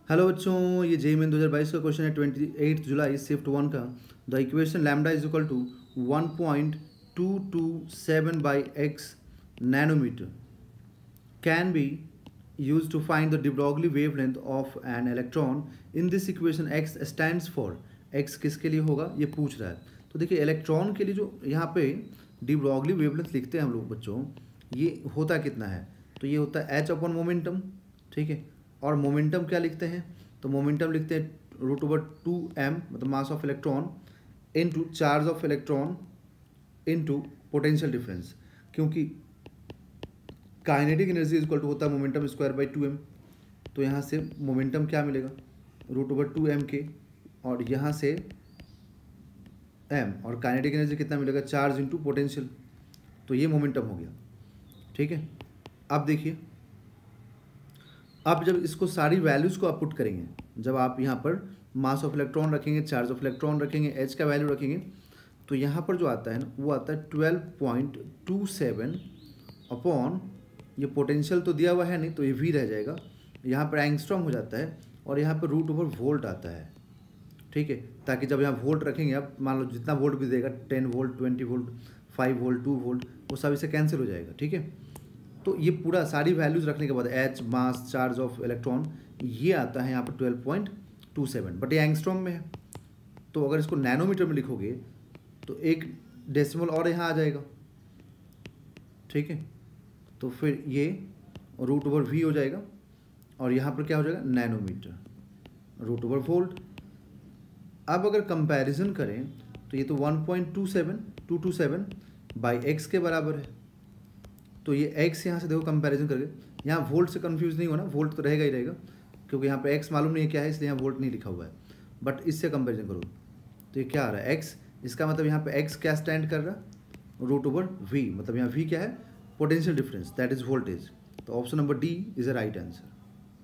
Hello बच्चों, ये JEE main 2022 का क्वेश्चन है 28 जुलाई शिफ्ट 1 का। The equation lambda is equal to 1.227 by x nanometre can be use to find the de Broglie wavelength of an electron. In this equation x stands for, x किसके लिए होगा ये पूछ रहा है। तो देखिए इलेक्ट्रॉन के लिए जो यहाँ पे de Broglie wavelength लिखते हैं हम लोग बच्चों, ये होता कितना है, तो ये होता है एच अपॉन मोमेंटम, ठीक है। और मोमेंटम क्या लिखते हैं, तो मोमेंटम लिखते हैं √2m मतलब mass of electron into charge of electron into potential difference, क्योंकि काइनेटिक एनर्जी इक्वल टू होता है मोमेंटम स्क्वायर बाई 2m। तो यहाँ से मोमेंटम क्या मिलेगा √2m के, और यहाँ से m, और काइनेटिक एनर्जी कितना मिलेगा चार्ज इंटू पोटेंशियल। तो ये मोमेंटम हो गया, ठीक है। अब देखिए, अब जब इसको सारी वैल्यूज़ को आप पुट करेंगे, जब आप यहाँ पर मास ऑफ इलेक्ट्रॉन रखेंगे, चार्ज ऑफ इलेक्ट्रॉन रखेंगे, एच का वैल्यू रखेंगे, तो यहाँ पर जो आता है ना वो आता है 12.27 अपॉन, ये पोटेंशियल तो दिया हुआ है नहीं तो ये वी रह जाएगा, यहाँ पर एंगस्ट्रॉम हो जाता है, और यहाँ पर √वोल्ट आता है, ठीक है। ताकि जब यहाँ वोल्ट रखेंगे, आप मान लो जितना वोल्ट भी देगा 10 वोल्ट 20 वोल्ट 5 वोल्ट 2 वोल्ट, वो सब इसे कैंसिल हो जाएगा, ठीक है। तो ये पूरा सारी वैल्यूज़ रखने के बाद h mass charge of electron ये आता है यहाँ पर 12.27, बट ये एंगस्ट्रॉम में है। तो अगर इसको नैनोमीटर में लिखोगे तो एक डेसिमल और यहाँ आ जाएगा, ठीक है। तो फिर ये √v हो जाएगा, और यहाँ पर क्या हो जाएगा नैनोमीटर √वोल्ट। अब अगर कंपैरिजन करें तो ये तो 1.227 बाई एक्स के बराबर है। तो ये x यहाँ से देखो कंपैरिजन करके, यहाँ वोल्ट से कंफ्यूज नहीं होना, वोल्ट तो रहेगा ही रहेगा, क्योंकि यहाँ पे x मालूम नहीं है क्या है, इसलिए यहाँ वोल्ट नहीं लिखा हुआ है। बट इससे कंपैरिजन करो तो ये क्या आ रहा है x, इसका मतलब यहाँ पे x क्या स्टैंड कर रहा है √v, मतलब यहाँ v क्या है potential difference, that is voltage. तो option number D is a right answer.